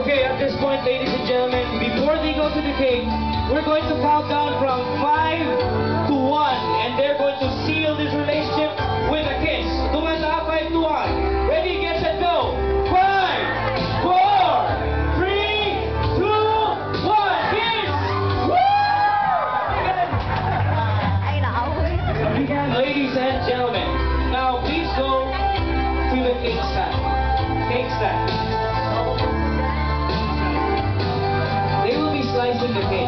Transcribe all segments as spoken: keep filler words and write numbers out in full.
Okay, at this point, ladies and gentlemen, before they go to the cake, we're going to count down from five to one, and they're going to seal this relationship with a kiss. Tumata, five to one. Ready, get set, go. Five, four, three, two, one. Kiss! Woo! Ladies and gentlemen, now please go to the cake stand. Cake stand. They will be slicing the cake.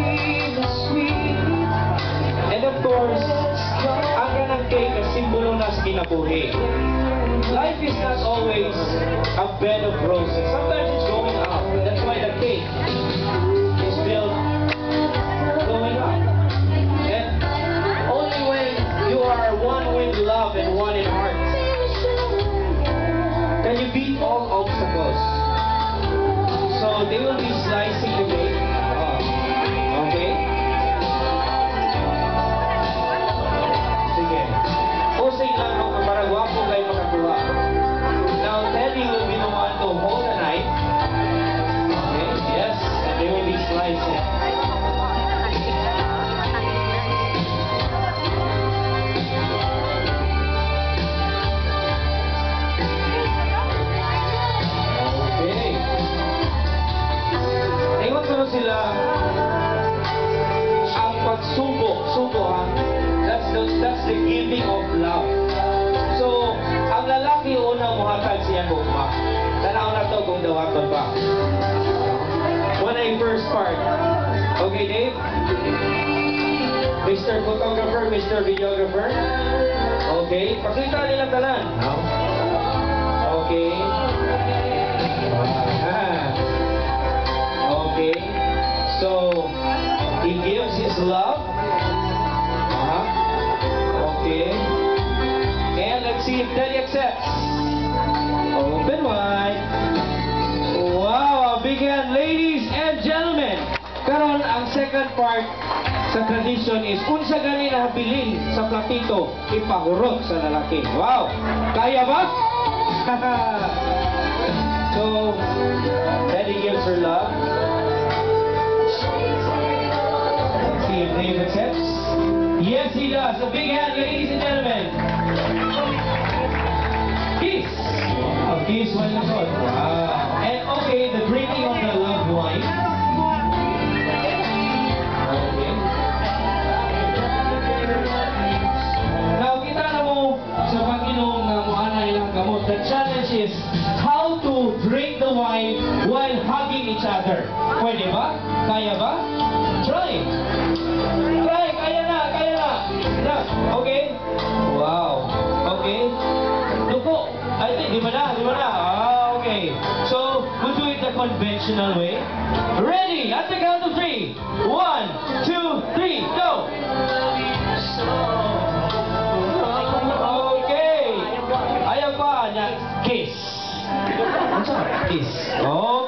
And of course, ang ganang cake ay simbolo na sa kinabuhi. Life is not always a bed of roses. Sometimes it's going up. That's why the cake is built going up. And only when you are one with love and one in heart can you beat all obstacles. So they will be slicing the cake. Oh, okay? Sige. Posing lang ako para guwapo kayo makakuha. Now Teddy will be the one to hold the knife. Okay, yes. And they will be slicing. Sila ang pagsubo, subo ha. That's the, that's the giving of love. So, ang lalaki una muhatag siya gugma. Tanaw na to kung dawaton pa. What a first part. Okay, Dave? Mister Photographer, Mister Videographer. Okay, pakita nilang tanan. Okay. Okay. So, he gives his love. Uh-huh. Okay. And let's see if Daddy accepts. Open wide. Wow, a big hand, ladies and gentlemen. Karon ang second part sa tradition is unsa gani nahabilin sa platito ipahurot sa lalaki. Wow. Kaya ba? So, Daddy gives her love. See if Dave accepts. Yes, he does. A big hand, ladies and gentlemen. Kiss. A kiss when the good. Wow. And okay, the drinking of the loved wine. Okay. Now, kita na mo sa Panginoon na muana ilang gamot. The challenge is how to drink the wine while hugging each other. Pwede ba? Kaya ba? Try. Try. Kaya na. Kaya na. Na. Okay? Wow. Okay. Luko. I think, di ba na? Di ba na? Ah, okay. So, we'll do it the conventional way. Ready? At the count of three. One, two, three, go! Okay. Ayaw pa. Kiss. Kiss. Oh.